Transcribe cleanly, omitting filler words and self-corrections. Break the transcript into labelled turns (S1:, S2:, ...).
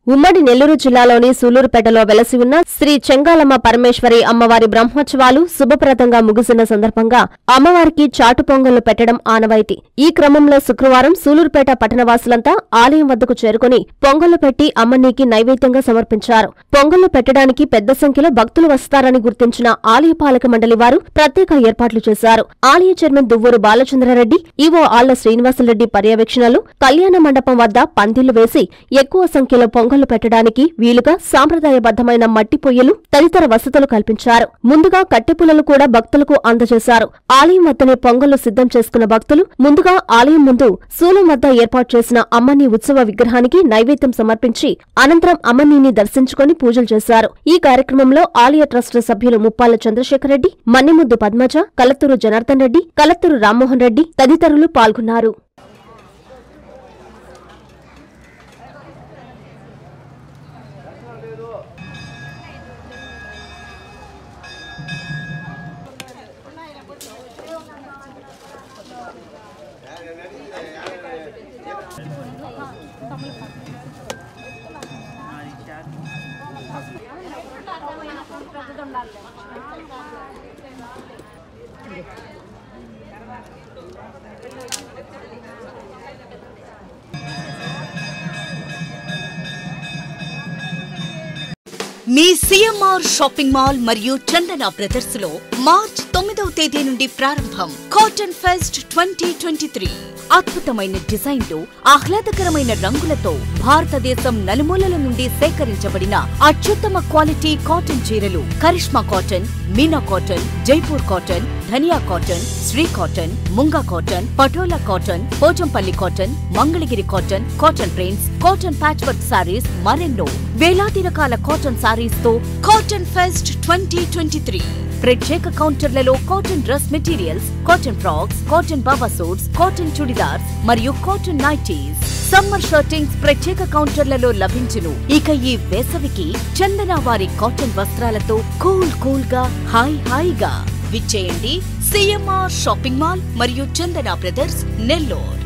S1: ఉమ్మడి నెల్లూరు జిల్లాలోని సుల్లూరుపేటలో వెలసి ఉన్న శ్రీ చెంగాలమ్మ పరమేశ్వరి అమ్మవారి బ్రహ్మోత్సవాలు శుభప్రదంగా ముగిసిన సందర్భంగా అమ్మవారికి చాటు పొంగళ్లు పెట్టడం ఆనవాయితీ. ఈ క్రమంలో శుక్రవారం సూలూరుపేట పట్టణవాసులంతా ఆలయం వద్దకు చేరుకుని పొంగళ్లు పెట్టి అమ్మన్నీకి నైవేద్యంగా సమర్పించారు. పొంగళ్లు పెట్టడానికి పెద్ద సంఖ్యలో భక్తులు వస్తారని గుర్తించిన ఆలయ పాలక మండలి వారు ప్రత్యేక ఏర్పాట్లు చేశారు. ఆలయ చైర్మన్ దువ్వూరు బాలచంద్రారెడ్డి, ఈవో ఆళ్ల శ్రీనివాసులరెడ్డి పర్యవేక్షణలో కళ్యాణ మండపం వద్ద పందిళ్లు వేసి ఎక్కువ సంఖ్యలో పొంగళ్లు పెట్టడానికి వీలుగా సాంప్రదాయబద్దమైన మట్టి పొయ్యలు తదితర వసతులు కల్పించారు. ముందుగా కట్టెపుల్లలు కూడా భక్తులకు అందజేశారు. ఆలయం వద్దనే పొంగళ్లు సిద్ధం చేసుకున్న భక్తులు ముందుగా ఆలయం ముందు శూలం వద్ద ఏర్పాటు చేసిన అమ్మన్ని ఉత్సవ విగ్రహానికి నైవేద్యం సమర్పించి అనంతరం అమ్మన్నీని దర్శించుకుని పూజలు చేశారు. ఈ కార్యక్రమంలో ఆలయ ట్రస్ట్ సభ్యులు ముప్పాళ్ల చంద్రశేఖర్ రెడ్డి, మన్నెముద్దు పద్మజ, కలత్తూరు జనార్దన్ రెడ్డి, కలత్తూరు రామ్మోహన్ రెడ్డి తదితరులు పాల్గొన్నారు.
S2: మీ సిఎంఆర్ షాపింగ్ మాల్ మరియు చందన బ్రదర్స్ లో మార్చ్ 9వ తేదీ నుండి ప్రారంభం కాటన్ ఫెస్ట్ 2023. అద్భుతమైన డిజైన్లు, ఆహ్లాదకరమైన రంగులతో భారతదేశం నలుమూలల నుండి సేకరించబడిన అత్యుత్తమ క్వాలిటీ కాటన్ చీరలు Karishma cotton, Meena cotton, Jaipur cotton, Dhaniya cotton, Sri cotton, Munga cotton, Patola cotton, Pochampally cotton, Mangalagiri cotton, cotton prints, cotton patch work saris, మరెన్నో వేలాది రకాల కాటన్ సారీస్ తో కాటన్ ఫెస్ట్ 2023. ప్రత్యేక కౌంటర్లలో cotton dress materials, cotton frocks, cotton బాబా సూట్స్, కాటన్ చుడిదార్స్ మరియు కాటన్ నైటీస్, సమ్మర్ షర్టింగ్స్ ప్రత్యేక కౌంటర్లలో లభించును. ఇక ఈ వేసవికి చందన వారి కాటన్ వస్త్రాలతో కూల్ గా హాయిగా విచ్చేయండి. సిఎంఆర్ షాపింగ్ మాల్ మరియు చందన బ్రదర్స్, నెల్లూరు.